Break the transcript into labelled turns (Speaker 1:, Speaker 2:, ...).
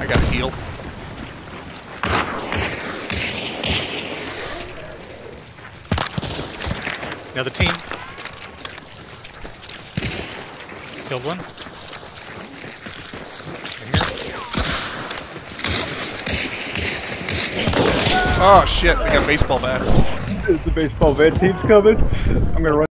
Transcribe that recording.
Speaker 1: I gotta heal. Another team. Killed one. Oh shit, they got baseball bats.
Speaker 2: The baseball bat team's coming. I'm gonna run.